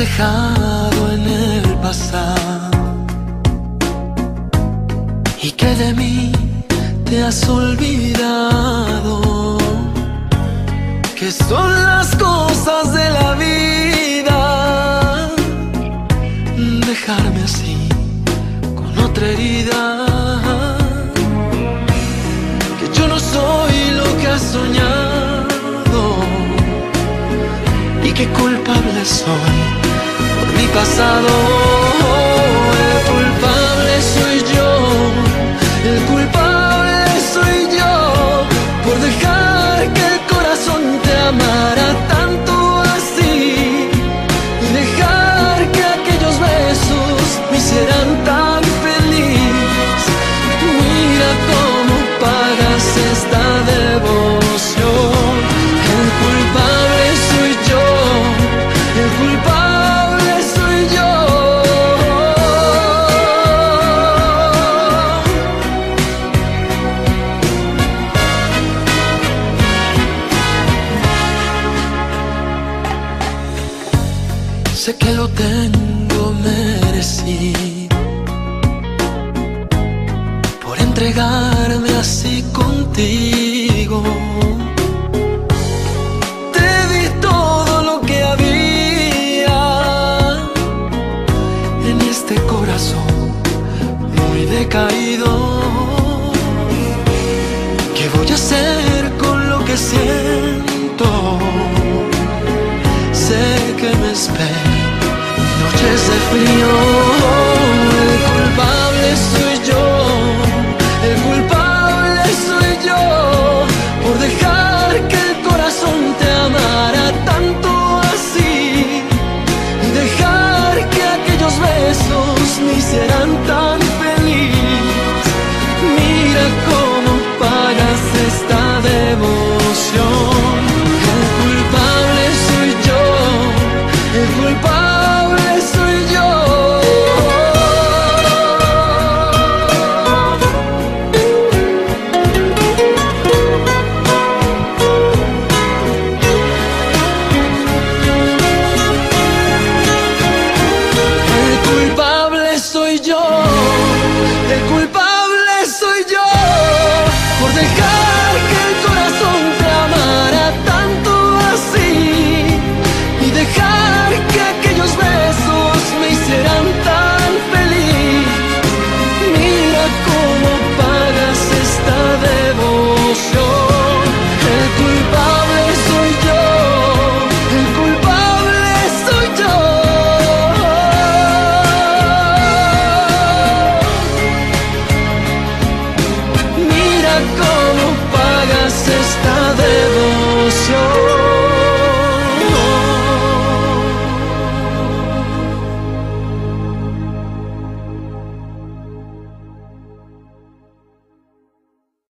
dejado en el pasado y que de mí te has olvidado, que son las cosas de la vida. Dejarme así con otra herida, que yo no soy lo que has soñado y que culpable soy por mi pasado. El culpable soy yo, el culpable soy yo, por dejar que el corazón te amara tanto así y dejar que aquellos besos me hicieran tan feliz. Mira cómo pagas esta devoción. El culpable soy yo, el culpable soy yo. Sé que lo tengo merecido por entregarme así contigo. Te di todo lo que había en este corazón muy decaído. ¿Qué voy a hacer con lo que siento? Sé que me esperan noches de frío.